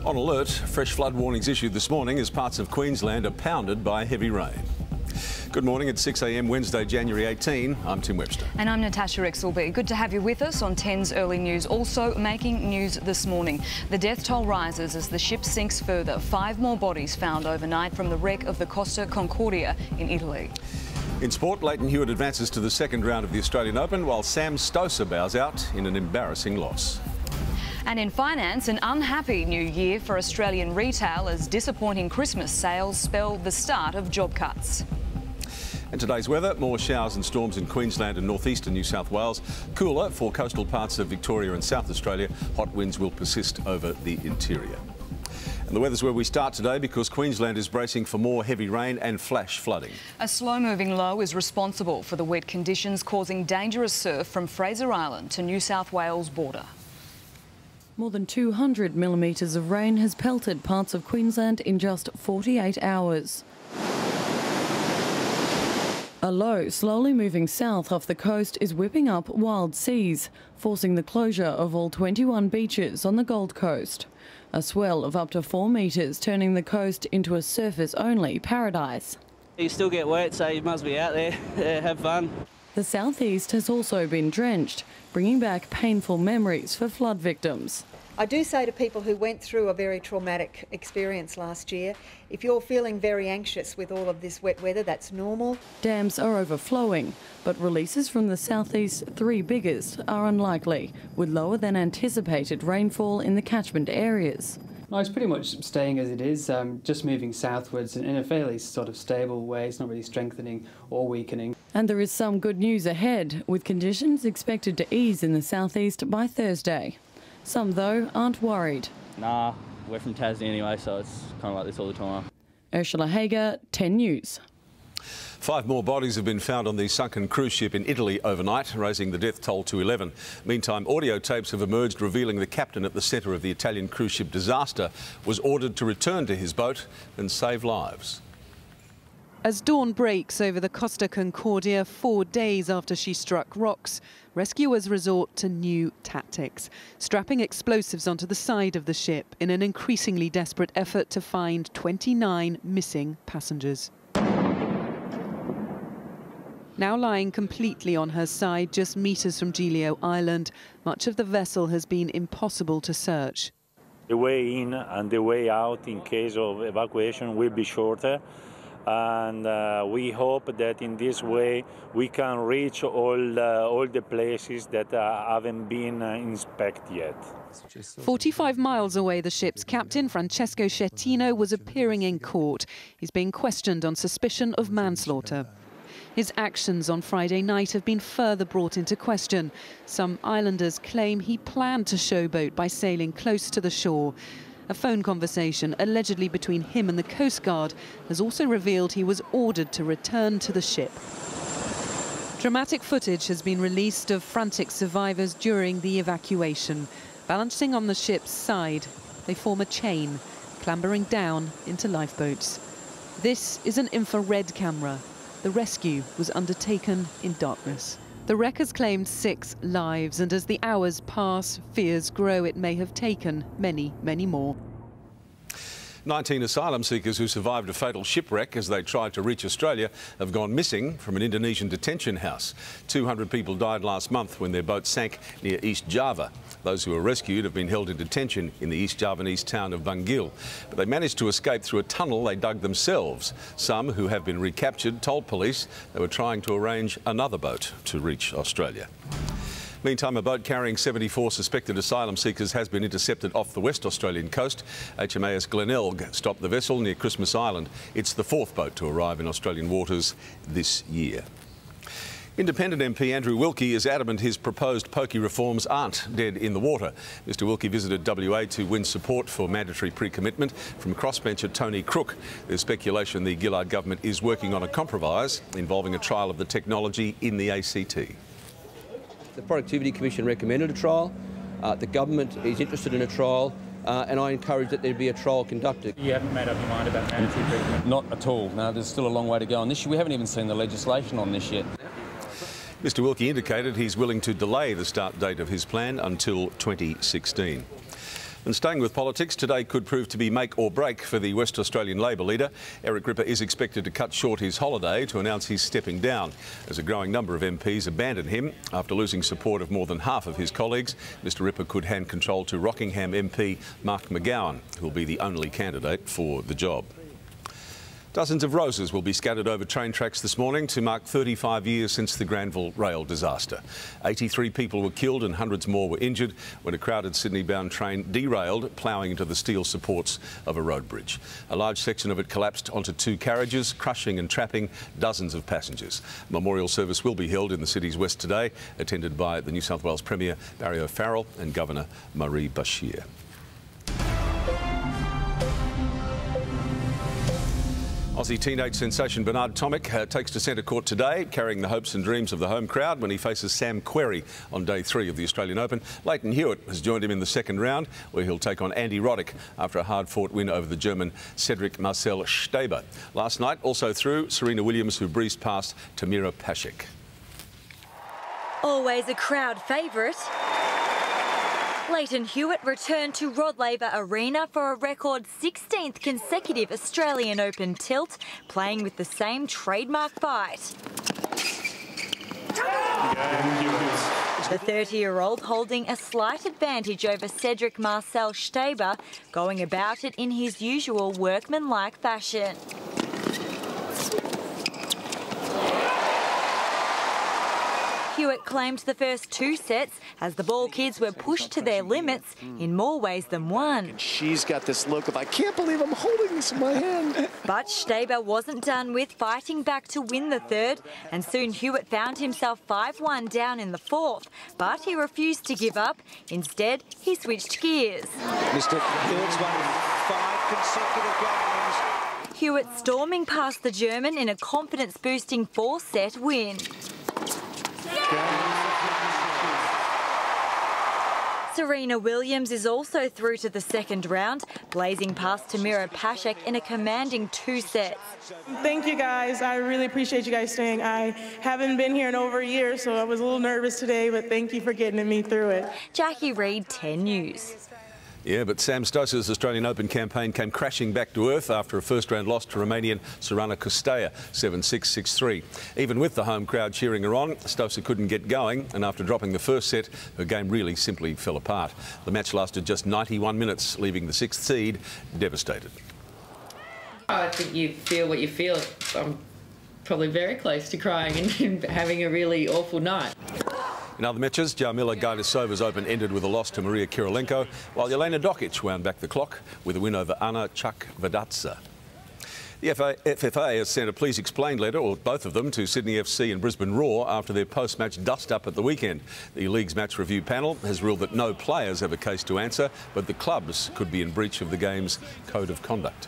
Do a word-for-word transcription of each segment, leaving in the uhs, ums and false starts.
On alert, fresh flood warnings issued this morning as parts of Queensland are pounded by heavy rain. Good morning, it's six a m Wednesday, January eighteenth. I'm Tim Webster. And I'm Natasha Exelby. Good to have you with us on ten's Early News. Also making news this morning. The death toll rises as the ship sinks further. Five more bodies found overnight from the wreck of the Costa Concordia in Italy. In sport, Leighton Hewitt advances to the second round of the Australian Open, while Sam Stosur bows out in an embarrassing loss. And in finance, an unhappy new year for Australian retail as disappointing Christmas sales spell the start of job cuts. And today's weather, more showers and storms in Queensland and northeastern New South Wales. Cooler for coastal parts of Victoria and South Australia. Hot winds will persist over the interior. And the weather's where we start today because Queensland is bracing for more heavy rain and flash flooding. A slow-moving low is responsible for the wet conditions causing dangerous surf from Fraser Island to New South Wales border. More than two hundred millimetres of rain has pelted parts of Queensland in just forty-eight hours. A low, slowly moving south off the coast is whipping up wild seas, forcing the closure of all twenty-one beaches on the Gold Coast. A swell of up to four metres turning the coast into a surface-only paradise. You still get wet, so you must be out there. Yeah, have fun. The southeast has also been drenched, bringing back painful memories for flood victims. I do say to people who went through a very traumatic experience last year, if you're feeling very anxious with all of this wet weather, that's normal. Dams are overflowing, but releases from the southeast's three biggest are unlikely, with lower than anticipated rainfall in the catchment areas. No, it's pretty much staying as it is, um, just moving southwards in a fairly sort of stable way. It's not really strengthening or weakening. And there is some good news ahead, with conditions expected to ease in the southeast by Thursday. Some, though, aren't worried. Nah, we're from Tassie anyway, so it's kind of like this all the time. Ursula Hager, ten News. Five more bodies have been found on the sunken cruise ship in Italy overnight, raising the death toll to eleven. Meantime, audio tapes have emerged revealing the captain at the centre of the Italian cruise ship disaster was ordered to return to his boat and save lives. As dawn breaks over the Costa Concordia four days after she struck rocks, rescuers resort to new tactics, strapping explosives onto the side of the ship in an increasingly desperate effort to find twenty-nine missing passengers. Now lying completely on her side just metres from Giglio Island, much of the vessel has been impossible to search. The way in and the way out in case of evacuation will be shorter. And uh, we hope that in this way we can reach all, uh, all the places that uh, haven't been uh, inspected yet. forty-five miles away, the ship's captain, Francesco Schettino, was appearing in court. He's being questioned on suspicion of manslaughter. His actions on Friday night have been further brought into question. Some islanders claim he planned to showboat by sailing close to the shore. A phone conversation allegedly between him and the Coast Guard has also revealed he was ordered to return to the ship. Dramatic footage has been released of frantic survivors during the evacuation. Balancing on the ship's side, they form a chain, clambering down into lifeboats. This is an infrared camera. The rescue was undertaken in darkness. The wreck has claimed six lives, and as the hours pass, fears grow it may have taken many, many more. nineteen asylum seekers who survived a fatal shipwreck as they tried to reach Australia have gone missing from an Indonesian detention house. two hundred people died last month when their boat sank near East Java. Those who were rescued have been held in detention in the East Javanese town of Bangil. But they managed to escape through a tunnel they dug themselves. Some who have been recaptured told police they were trying to arrange another boat to reach Australia. Meantime, a boat carrying seventy-four suspected asylum seekers has been intercepted off the West Australian coast. H M A S Glenelg stopped the vessel near Christmas Island. It's the fourth boat to arrive in Australian waters this year. Independent M P Andrew Wilkie is adamant his proposed pokey reforms aren't dead in the water. Mr Wilkie visited W A to win support for mandatory pre-commitment from crossbencher Tony Crook. There's speculation the Gillard government is working on a compromise involving a trial of the technology in the A C T. The Productivity Commission recommended a trial. Uh, the government is interested in a trial. Uh, and I encourage that there be a trial conducted. You haven't made up your mind about mandatory pre-commitment? Not at all. No, there's still a long way to go on this. We haven't even seen the legislation on this yet. Mr Wilkie indicated he's willing to delay the start date of his plan until twenty sixteen. And staying with politics, today could prove to be make or break for the West Australian Labor leader. Eric Ripper is expected to cut short his holiday to announce he's stepping down, as a growing number of M Ps abandon him after losing support of more than half of his colleagues. Mister Ripper could hand control to Rockingham M P Mark McGowan, who will be the only candidate for the job. Dozens of roses will be scattered over train tracks this morning to mark thirty-five years since the Granville rail disaster. eighty-three people were killed and hundreds more were injured when a crowded Sydney-bound train derailed, ploughing into the steel supports of a road bridge. A large section of it collapsed onto two carriages, crushing and trapping dozens of passengers. A memorial service will be held in the city's west today, attended by the New South Wales Premier Barry O'Farrell and Governor Marie Bashir. Aussie teenage sensation Bernard Tomic uh, takes to centre court today, carrying the hopes and dreams of the home crowd when he faces Sam Querrey on day three of the Australian Open. Leighton Hewitt has joined him in the second round, where he'll take on Andy Roddick after a hard-fought win over the German Cedric Marcel Steber. Last night, also through, Serena Williams, who breezed past Tamira Paszek. Always a crowd favourite. Leighton Hewitt returned to Rod Laver Arena for a record sixteenth consecutive Australian Open tilt, playing with the same trademark bite. The thirty-year-old holding a slight advantage over Cedric Marcel Steber, going about it in his usual workmanlike fashion. Hewitt claimed the first two sets as the ball kids were pushed to their limits in more ways than one. She's got this look of, I can't believe I'm holding this in my hand. But Steber wasn't done with fighting back to win the third, and soon Hewitt found himself five one down in the fourth. But he refused to give up. Instead, he switched gears. Mister Hewitt's won five consecutive games. Hewitt storming past the German in a confidence-boosting four-set win. Serena Williams is also through to the second round, blazing past Tamira Paszek in a commanding two sets. Thank you guys. I really appreciate you guys staying. I haven't been here in over a year, so I was a little nervous today, but thank you for getting me through it. Jackie Reid, ten News. Yeah, but Sam Stosur's Australian Open campaign came crashing back to earth after a first-round loss to Romanian Sorana Costea, seven six, six three. Even with the home crowd cheering her on, Stosur couldn't get going, and after dropping the first set, her game really simply fell apart. The match lasted just ninety-one minutes, leaving the sixth seed devastated. I think you feel what you feel. I'm probably very close to crying and having a really awful night. In other matches, Jarmila Gaidasova's Open ended with a loss to Maria Kirilenko, while Jelena Dokic wound back the clock with a win over Anna Chakvedadze. The F F A has sent a please explain letter, or both of them, to Sydney F C and Brisbane Roar after their post-match dust-up at the weekend. The league's match review panel has ruled that no players have a case to answer, but the clubs could be in breach of the game's code of conduct.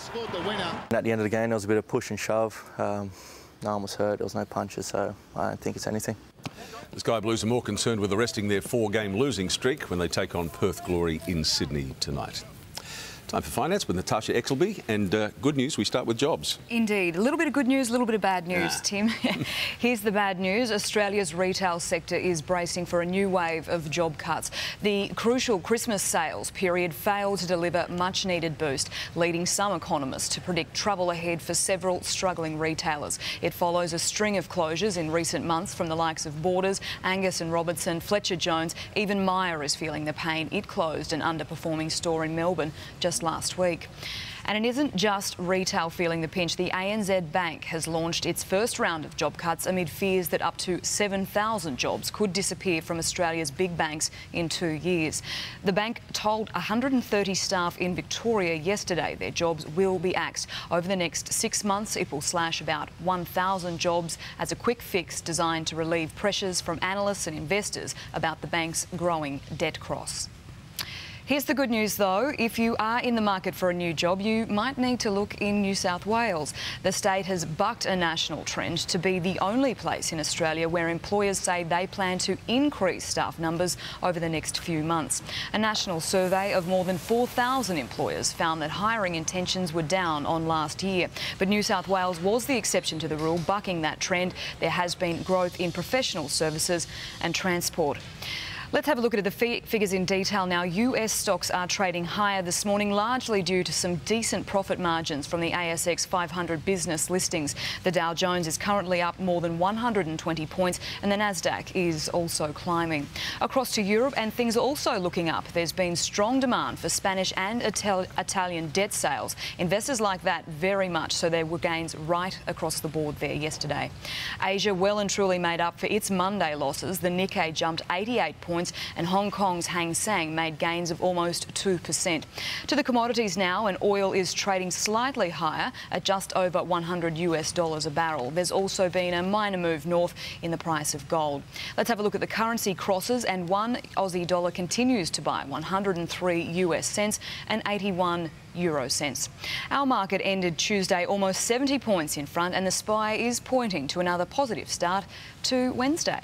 At the end of the game, there was a bit of push and shove. Um, no one was hurt, there was no punches, so I don't think it's anything. The Sky Blues are more concerned with arresting their four-game losing streak when they take on Perth Glory in Sydney tonight. Time for finance with Natasha Exelby, and uh, good news, we start with jobs. Indeed. A little bit of good news, a little bit of bad news, Nah. Tim. Here's the bad news. Australia's retail sector is bracing for a new wave of job cuts. The crucial Christmas sales period failed to deliver much-needed boost, leading some economists to predict trouble ahead for several struggling retailers. It follows a string of closures in recent months from the likes of Borders, Angus and Robertson, Fletcher Jones. Even Myer is feeling the pain. It closed an underperforming store in Melbourne just last week. And it isn't just retail feeling the pinch. The A N Z Bank has launched its first round of job cuts amid fears that up to seven thousand jobs could disappear from Australia's big banks in two years. The bank told one hundred thirty staff in Victoria yesterday their jobs will be axed. Over the next six months, it will slash about one thousand jobs as a quick fix designed to relieve pressures from analysts and investors about the bank's growing debt cross. Here's the good news, though. If you are in the market for a new job, you might need to look in New South Wales. The state has bucked a national trend to be the only place in Australia where employers say they plan to increase staff numbers over the next few months. A national survey of more than four thousand employers found that hiring intentions were down on last year. But New South Wales was the exception to the rule, bucking that trend. There has been growth in professional services and transport. Let's have a look at the fi figures in detail now. U S stocks are trading higher this morning, largely due to some decent profit margins from the A S X five hundred business listings. The Dow Jones is currently up more than one hundred twenty points and the Nasdaq is also climbing. Across to Europe, and things are also looking up. There's been strong demand for Spanish and Ital Italian debt sales. Investors like that very much, so there were gains right across the board there yesterday. Asia well and truly made up for its Monday losses. The Nikkei jumped eighty-eight points and Hong Kong's Hang Seng made gains of almost two percent. To the commodities now, and oil is trading slightly higher at just over one hundred US dollars a barrel. There's also been a minor move north in the price of gold. Let's have a look at the currency crosses, and one Aussie dollar continues to buy one hundred three US cents and eighty-one euro cents. Our market ended Tuesday almost seventy points in front, and the S P Y is pointing to another positive start to Wednesday.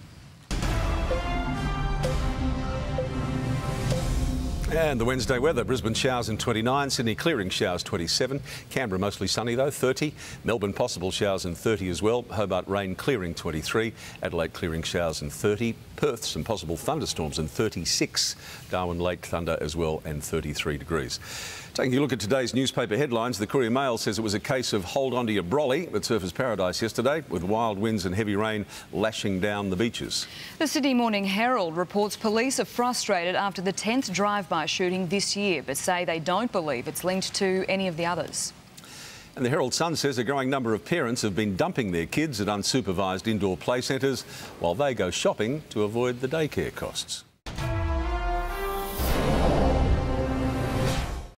And the Wednesday weather: Brisbane showers and twenty-nine, Sydney clearing showers twenty-seven, Canberra mostly sunny though thirty, Melbourne possible showers and thirty as well, Hobart rain clearing twenty-three, Adelaide clearing showers and thirty, Perth some possible thunderstorms and thirty-six, Darwin late thunder as well and thirty-three degrees. Taking a look at today's newspaper headlines, the Courier Mail says it was a case of hold on to your brolly at Surfers Paradise yesterday, with wild winds and heavy rain lashing down the beaches. The Sydney Morning Herald reports police are frustrated after the tenth drive-by shooting this year, but say they don't believe it's linked to any of the others. And the Herald Sun says a growing number of parents have been dumping their kids at unsupervised indoor play centres while they go shopping to avoid the daycare costs.